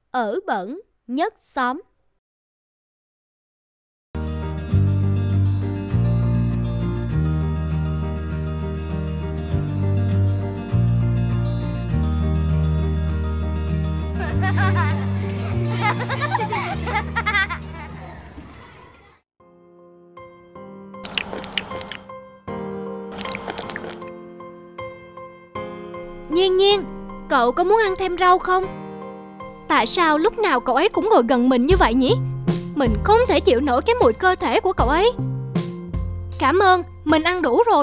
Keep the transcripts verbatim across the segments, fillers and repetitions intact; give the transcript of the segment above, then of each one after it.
ở bẩn nhất xóm. Nhiên Nhiên, cậu có muốn ăn thêm rau không? Tại sao lúc nào cậu ấy cũng ngồi gần mình như vậy nhỉ? Mình không thể chịu nổi cái mùi cơ thể của cậu ấy. Cảm ơn, mình ăn đủ rồi.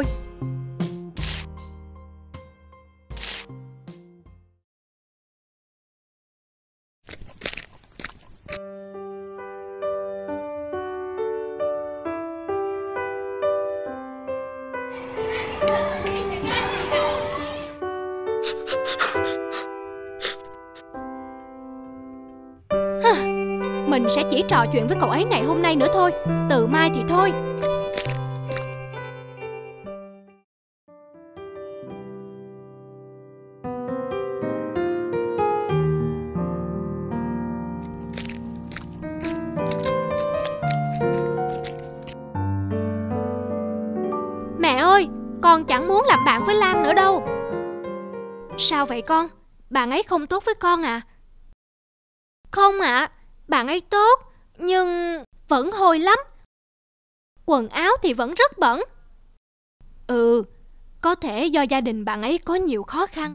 Mình sẽ chỉ trò chuyện với cậu ấy ngày hôm nay nữa thôi. Từ mai thì thôi. Mẹ ơi, con chẳng muốn làm bạn với Lam nữa đâu. Sao vậy con? Bạn ấy không tốt với con à? Không ạ, à, bạn ấy tốt, nhưng vẫn hôi lắm. Quần áo thì vẫn rất bẩn. Ừ, có thể do gia đình bạn ấy có nhiều khó khăn.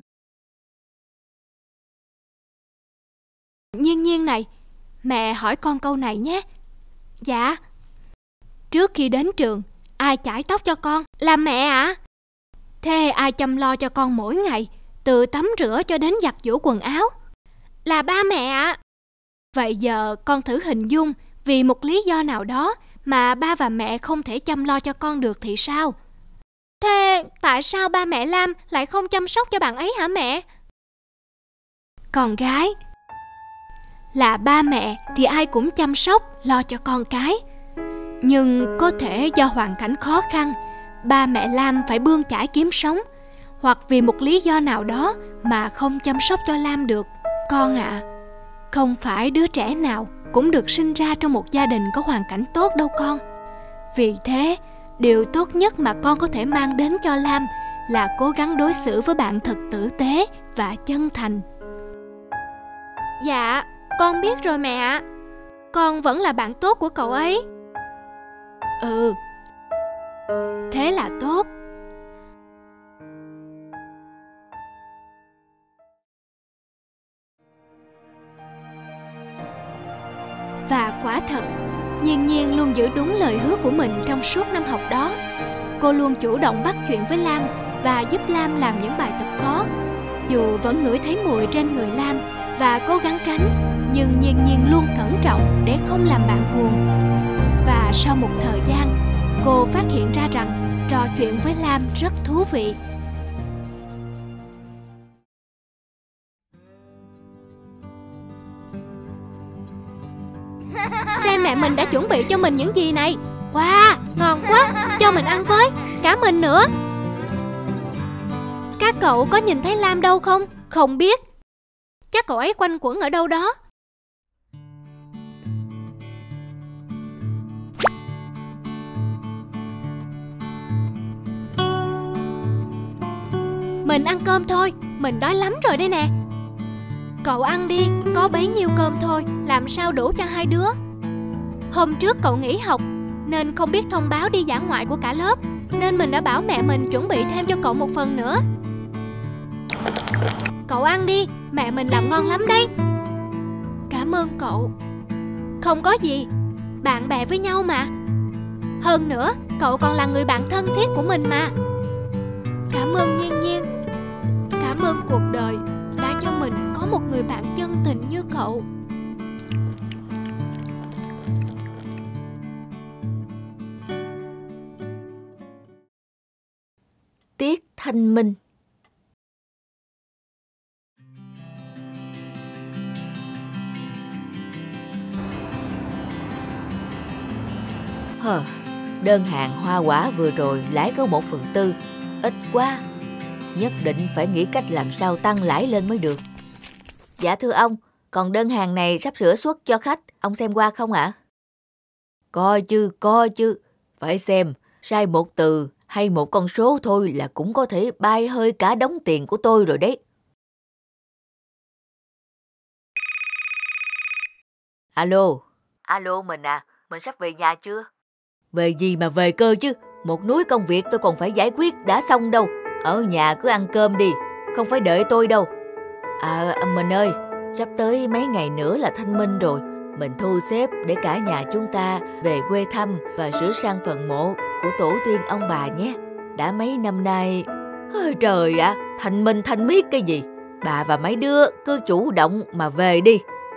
Nhiên Nhiên này, mẹ hỏi con câu này nhé. Dạ. Trước khi đến trường, ai chải tóc cho con? Là mẹ ạ. À? Thế ai chăm lo cho con mỗi ngày, từ tắm rửa cho đến giặt giũ quần áo? Là ba mẹ ạ. À. Vậy giờ con thử hình dung, vì một lý do nào đó mà ba và mẹ không thể chăm lo cho con được thì sao? Thế tại sao ba mẹ Lam lại không chăm sóc cho bạn ấy hả mẹ? Con gái, là ba mẹ thì ai cũng chăm sóc, lo cho con cái. Nhưng có thể do hoàn cảnh khó khăn, ba mẹ Lam phải bươn chải kiếm sống, hoặc vì một lý do nào đó mà không chăm sóc cho Lam được. Con ạ, à, không phải đứa trẻ nào cũng được sinh ra trong một gia đình có hoàn cảnh tốt đâu con. Vì thế, điều tốt nhất mà con có thể mang đến cho Lam là cố gắng đối xử với bạn thật tử tế và chân thành. Dạ, con biết rồi mẹ ạ. Con vẫn là bạn tốt của cậu ấy. Ừ, thế là tốt. Và quả thật, Nhiên Nhiên luôn giữ đúng lời hứa của mình trong suốt năm học đó. Cô luôn chủ động bắt chuyện với Lam và giúp Lam làm những bài tập khó. Dù vẫn ngửi thấy mùi trên người Lam và cố gắng tránh, nhưng Nhiên Nhiên luôn cẩn trọng để không làm bạn buồn. Và sau một thời gian, cô phát hiện ra rằng trò chuyện với Lam rất thú vị. Xem mẹ mình đã chuẩn bị cho mình những gì này. Wow, ngon quá, cho mình ăn với. Cả mình nữa. Các cậu có nhìn thấy Lam đâu không? Không biết. Chắc cậu ấy quanh quẩn ở đâu đó. Mình ăn cơm thôi, mình đói lắm rồi đây nè. Cậu ăn đi, có bấy nhiêu cơm thôi, làm sao đủ cho hai đứa. Hôm trước cậu nghỉ học nên không biết thông báo đi dã ngoại của cả lớp, nên mình đã bảo mẹ mình chuẩn bị thêm cho cậu một phần nữa. Cậu ăn đi, mẹ mình làm ngon lắm đấy. Cảm ơn cậu. Không có gì, bạn bè với nhau mà. Hơn nữa, cậu còn là người bạn thân thiết của mình mà. Cảm ơn Nhiên Nhiên. Cảm ơn cuộc đời đã cho mình có một người bạn chân tình như cậu. Tiết Thanh Minh. Hờ, đơn hàng hoa quả vừa rồi lãi có một phần tư, ít quá. Nhất định phải nghĩ cách làm sao tăng lãi lên mới được. Dạ thưa ông, còn đơn hàng này sắp sửa xuất cho khách, ông xem qua không ạ? Coi chứ, coi chứ. Phải xem, sai một từ hay một con số thôi là cũng có thể bay hơi cả đống tiền của tôi rồi đấy. Alo. Alo mình à, mình sắp về nhà chưa? Về gì mà về cơ chứ, một núi công việc tôi còn phải giải quyết đã xong đâu. Ở nhà cứ ăn cơm đi, không phải đợi tôi đâu. À mình ơi, sắp tới mấy ngày nữa là Thanh Minh rồi. Mình thu xếp để cả nhà chúng ta về quê thăm và sửa sang phần mộ của tổ tiên ông bà nhé. Đã mấy năm nay... Ôi trời ạ, à, Thanh Minh thanh miết cái gì? Bà và mấy đứa cứ chủ động mà về đi.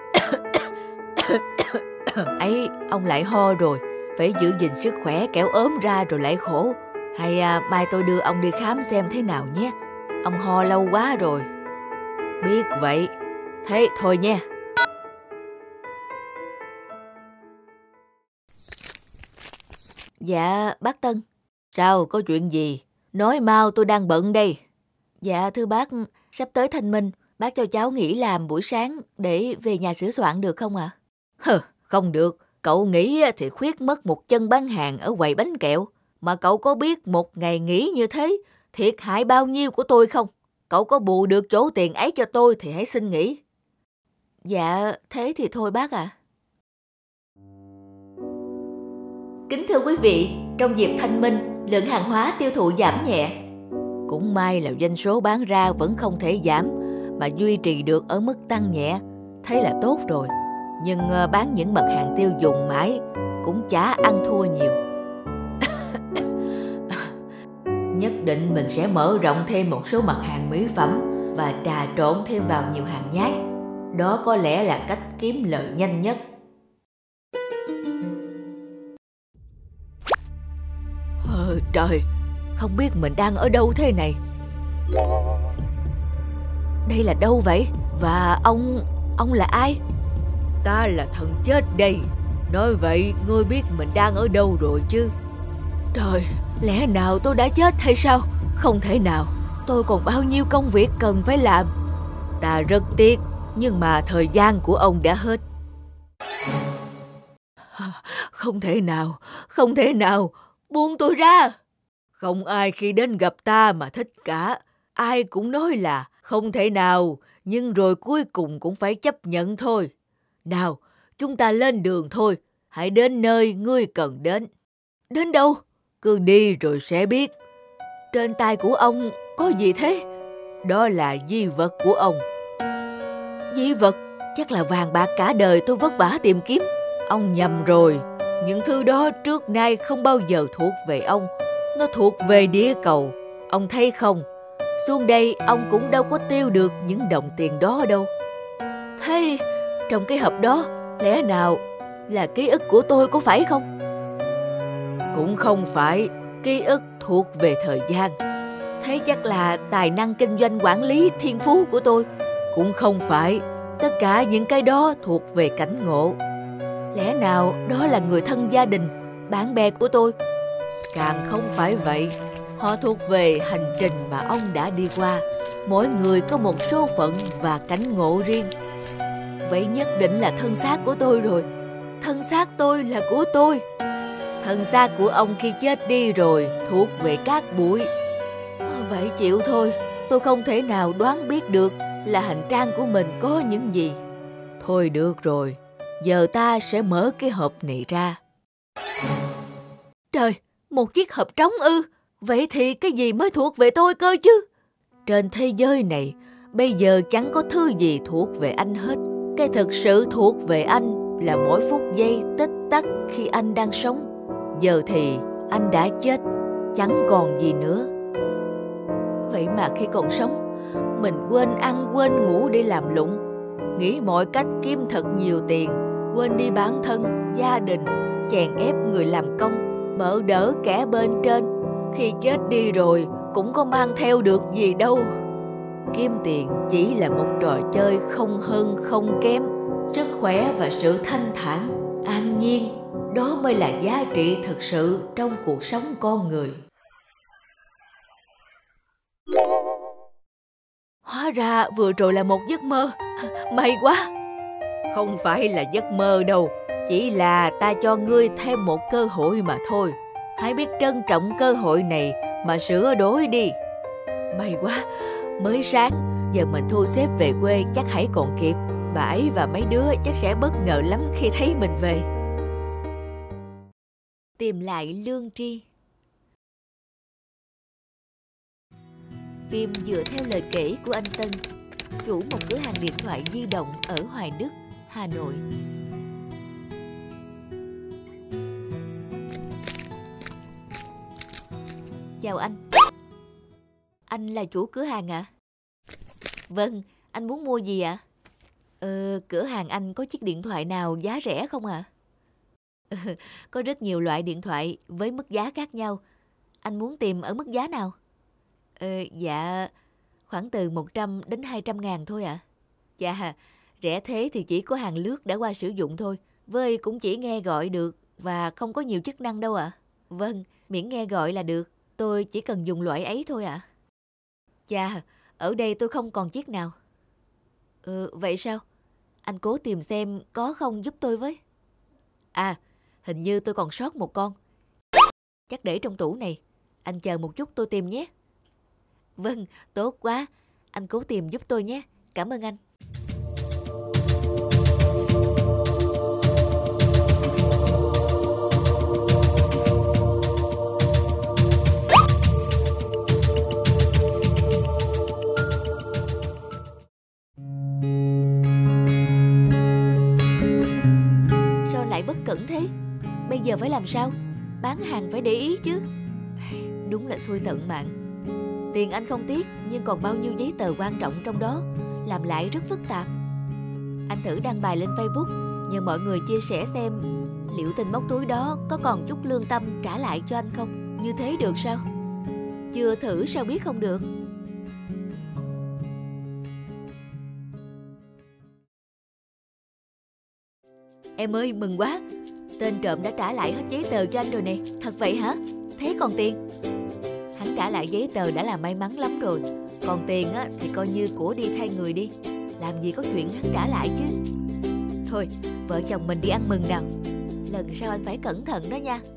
Ấy, ông lại ho rồi. Phải giữ gìn sức khỏe kẻo ốm ra rồi lại khổ. Hay à, mai tôi đưa ông đi khám xem thế nào nhé. Ông ho lâu quá rồi. Biết vậy. Thế thôi nha. Dạ, bác Tân. Sao, có chuyện gì? Nói mau, tôi đang bận đây. Dạ, thưa bác, sắp tới Thanh Minh, bác cho cháu nghỉ làm buổi sáng để về nhà sửa soạn được không ạ? À? Hừ, không được. Cậu nghỉ thì khuyết mất một chân bán hàng ở quầy bánh kẹo. Mà cậu có biết một ngày nghỉ như thế thiệt hại bao nhiêu của tôi không? Cậu có bù được chỗ tiền ấy cho tôi thì hãy xin nghỉ. Dạ, thế thì thôi bác ạ. À. Kính thưa quý vị, trong dịp Thanh Minh, lượng hàng hóa tiêu thụ giảm nhẹ. Cũng may là doanh số bán ra vẫn không thể giảm, mà duy trì được ở mức tăng nhẹ. Thế là tốt rồi. Nhưng bán những mặt hàng tiêu dùng mãi cũng chả ăn thua nhiều. Nhất định mình sẽ mở rộng thêm một số mặt hàng mỹ phẩm và trà trộn thêm vào nhiều hàng nhái. Đó có lẽ là cách kiếm lời nhanh nhất. Ờ, trời, không biết mình đang ở đâu thế này. Đây là đâu vậy? Và ông, ông là ai? Ta là thần chết đây. Nói vậy ngươi biết mình đang ở đâu rồi chứ? Trời, lẽ nào tôi đã chết hay sao? Không thể nào, tôi còn bao nhiêu công việc cần phải làm. Ta rất tiếc, nhưng mà thời gian của ông đã hết. Không thể nào, không thể nào, buông tôi ra. Không ai khi đến gặp ta mà thích cả. Ai cũng nói là không thể nào, nhưng rồi cuối cùng cũng phải chấp nhận thôi. Nào, chúng ta lên đường thôi, hãy đến nơi ngươi cần đến. Đến đâu? Cứ đi rồi sẽ biết. Trên tay của ông có gì thế? Đó là di vật của ông. Di vật? Chắc là vàng bạc cả đời tôi vất vả tìm kiếm. Ông nhầm rồi. Những thứ đó trước nay không bao giờ thuộc về ông. Nó thuộc về địa cầu. Ông thấy không? Xuống đây ông cũng đâu có tiêu được những đồng tiền đó đâu. Thế trong cái hộp đó lẽ nào là ký ức của tôi có phải không? Cũng không phải. Ký ức thuộc về thời gian. Thế chắc là tài năng kinh doanh quản lý thiên phú của tôi. Cũng không phải. Tất cả những cái đó thuộc về cảnh ngộ. Lẽ nào đó là người thân gia đình, bạn bè của tôi? Càng không phải vậy. Họ thuộc về hành trình mà ông đã đi qua. Mỗi người có một số phận và cảnh ngộ riêng. Vậy nhất định là thân xác của tôi rồi. Thân xác tôi là của tôi. Thân xác của ông khi chết đi rồi thuộc về cát bụi. Vậy chịu thôi. Tôi không thể nào đoán biết được là hành trang của mình có những gì. Thôi được rồi. Giờ ta sẽ mở cái hộp này ra. Trời, một chiếc hộp trống ư? Vậy thì cái gì mới thuộc về tôi cơ chứ? Trên thế giới này, bây giờ chẳng có thứ gì thuộc về anh hết. Cái thực sự thuộc về anh là mỗi phút giây tích tắc khi anh đang sống. Giờ thì anh đã chết, chẳng còn gì nữa. Vậy mà khi còn sống, mình quên ăn quên ngủ để làm lụng, nghĩ mọi cách kiếm thật nhiều tiền, quên đi bản thân, gia đình, chèn ép người làm công, bợ đỡ kẻ bên trên. Khi chết đi rồi cũng có mang theo được gì đâu. Kiếm tiền chỉ là một trò chơi không hơn không kém. Sức khỏe và sự thanh thản, an nhiên, đó mới là giá trị thực sự trong cuộc sống con người. Hóa ra vừa rồi là một giấc mơ. May quá. Không phải là giấc mơ đâu, chỉ là ta cho ngươi thêm một cơ hội mà thôi. Hãy biết trân trọng cơ hội này mà sửa đổi đi. May quá, mới sáng, giờ mình thu xếp về quê chắc hãy còn kịp. Bà ấy và mấy đứa chắc sẽ bất ngờ lắm khi thấy mình về. Tìm lại lương tri. Phim dựa theo lời kể của anh Tân, chủ một cửa hàng điện thoại di động ở Hoài Đức, Hà Nội. Chào anh. Anh là chủ cửa hàng ạ? À? Vâng, anh muốn mua gì ạ? À? Ờ, cửa hàng anh có chiếc điện thoại nào giá rẻ không ạ? À? Ờ, có rất nhiều loại điện thoại với mức giá khác nhau. Anh muốn tìm ở mức giá nào? Ờ, dạ, khoảng từ một trăm đến hai trăm ngàn thôi ạ. À? Dạ, rẻ thế thì chỉ có hàng lướt đã qua sử dụng thôi. Với cũng chỉ nghe gọi được và không có nhiều chức năng đâu ạ. À? Vâng, miễn nghe gọi là được. Tôi chỉ cần dùng loại ấy thôi ạ. À? Chà, ở đây tôi không còn chiếc nào. Ừ, vậy sao? Anh cố tìm xem có không giúp tôi với. À, hình như tôi còn sót một con. Chắc để trong tủ này. Anh chờ một chút tôi tìm nhé. Vâng, tốt quá. Anh cố tìm giúp tôi nhé. Cảm ơn anh. Bất cẩn thế. Bây giờ phải làm sao? Bán hàng phải để ý chứ. Đúng là xui tận mạng. Tiền anh không tiếc, nhưng còn bao nhiêu giấy tờ quan trọng trong đó, làm lại rất phức tạp. Anh thử đăng bài lên Facebook, nhờ mọi người chia sẻ xem liệu tình móc túi đó có còn chút lương tâm trả lại cho anh không. Như thế được sao? Chưa thử sao biết không được. Em ơi, mừng quá. Tên trộm đã trả lại hết giấy tờ cho anh rồi nè. Thật vậy hả? Thế còn tiền? Hắn trả lại giấy tờ đã là may mắn lắm rồi. Còn tiền á, thì coi như của đi thay người đi. Làm gì có chuyện hắn trả lại chứ. Thôi, vợ chồng mình đi ăn mừng nào. Lần sau anh phải cẩn thận đó nha.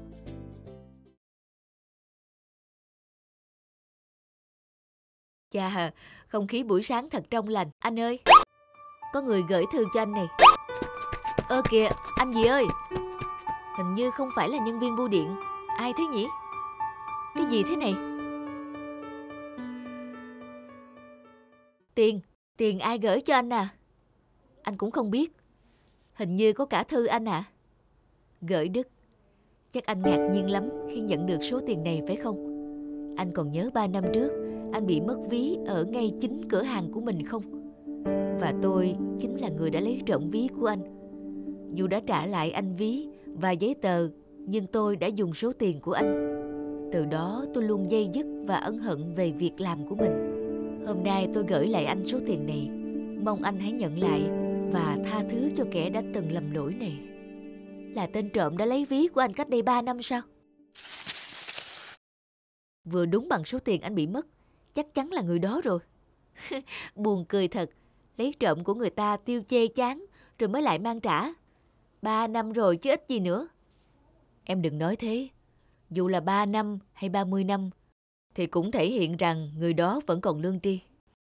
Chà, không khí buổi sáng thật trong lành. Anh ơi, có người gửi thư cho anh này. Ơ kìa, anh gì ơi? Hình như không phải là nhân viên bưu điện. Ai thế nhỉ? Cái gì thế này? Tiền, tiền ai gửi cho anh à? Anh cũng không biết. Hình như có cả thư anh à? Gửi Đức. Chắc anh ngạc nhiên lắm khi nhận được số tiền này phải không? Anh còn nhớ ba năm trước anh bị mất ví ở ngay chính cửa hàng của mình không? Và tôi chính là người đã lấy trộm ví của anh. Dù đã trả lại anh ví và giấy tờ, nhưng tôi đã dùng số tiền của anh. Từ đó tôi luôn day dứt và ân hận về việc làm của mình. Hôm nay tôi gửi lại anh số tiền này. Mong anh hãy nhận lại và tha thứ cho kẻ đã từng lầm lỗi này. Là tên trộm đã lấy ví của anh cách đây ba năm sao? Vừa đúng bằng số tiền anh bị mất. Chắc chắn là người đó rồi. Buồn cười thật. Lấy trộm của người ta tiêu chê chán rồi mới lại mang trả. Ba năm rồi chứ ít gì nữa. Em đừng nói thế. Dù là ba năm hay ba mươi năm thì cũng thể hiện rằng người đó vẫn còn lương tri.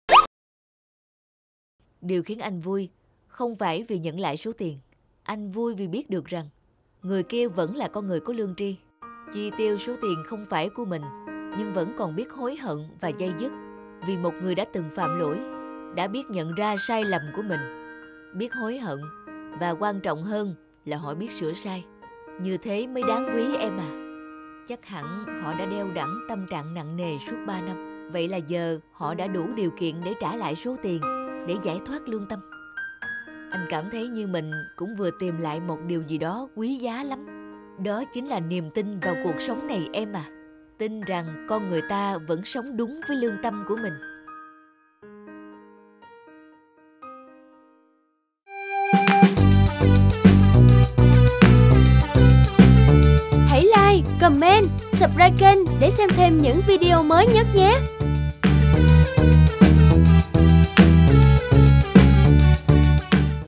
Điều khiến anh vui không phải vì nhận lại số tiền. Anh vui vì biết được rằng người kia vẫn là con người có lương tri. Chi tiêu số tiền không phải của mình, nhưng vẫn còn biết hối hận và day dứt vì một người đã từng phạm lỗi, đã biết nhận ra sai lầm của mình, biết hối hận và quan trọng hơn là họ biết sửa sai. Như thế mới đáng quý em à. Chắc hẳn họ đã đeo đẳng tâm trạng nặng nề suốt ba năm. Vậy là giờ họ đã đủ điều kiện để trả lại số tiền, để giải thoát lương tâm. Anh cảm thấy như mình cũng vừa tìm lại một điều gì đó quý giá lắm. Đó chính là niềm tin vào cuộc sống này em à. Tin rằng con người ta vẫn sống đúng với lương tâm của mình. Hãy like, comment, subscribe kênh để xem thêm những video mới nhất nhé!